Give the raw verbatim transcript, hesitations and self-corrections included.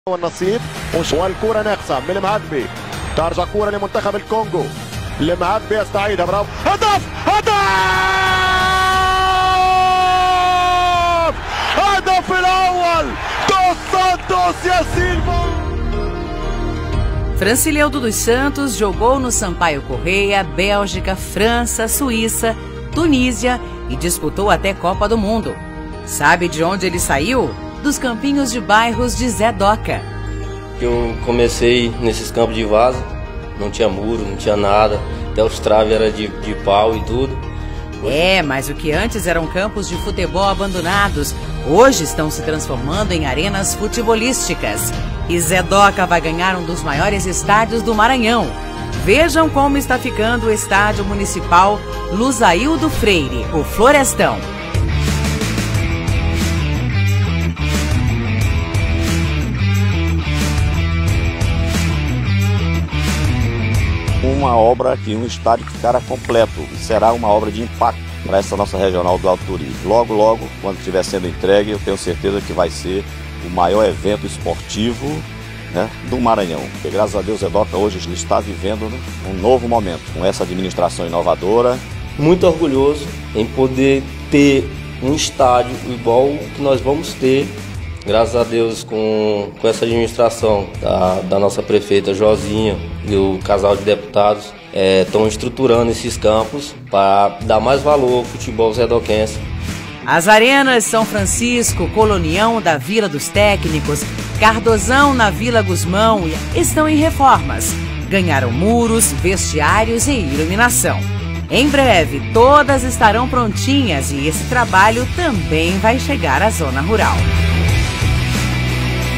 والنصيب والكرة ناقصة من المعبي، ترجع كرة لمنتخب الكونغو، المعبي يستعيدها، برافو، هدف هدف هدف الأول dos Santos e a Silva. Francileudo dos Santos jogou no Sampaio Corrêa, Bélgica, França, Suíça, Tunísia e disputou até Copa do Mundo. Sabe de onde ele saiu? Dos campinhos de bairros de Zé Doca. Eu comecei nesses campos de vaza, não tinha muro, não tinha nada, até os traves eram de, de pau e tudo. É, mas o que antes eram campos de futebol abandonados, hoje estão se transformando em arenas futebolísticas. E Zé Doca vai ganhar um dos maiores estádios do Maranhão. Vejam como está ficando o estádio municipal Luzaildo Freire, o Florestão. Uma obra que um estádio ficará completo, será uma obra de impacto para essa nossa regional do Alto Turismo. Logo, logo, quando estiver sendo entregue, eu tenho certeza que vai ser o maior evento esportivo, né, do Maranhão. Porque, graças a Deus, Zé Doca hoje está vivendo, né, um novo momento com essa administração inovadora. Muito orgulhoso em poder ter um estádio igual o que nós vamos ter, graças a Deus, com, com essa administração da, da nossa prefeita Josinha e o casal de deputados estão é, estruturando esses campos para dar mais valor ao futebol zedoquense. As arenas São Francisco, Colonião da Vila dos Técnicos, Cardozão na Vila Gusmão estão em reformas. Ganharam muros, vestiários e iluminação. Em breve, todas estarão prontinhas e esse trabalho também vai chegar à zona rural.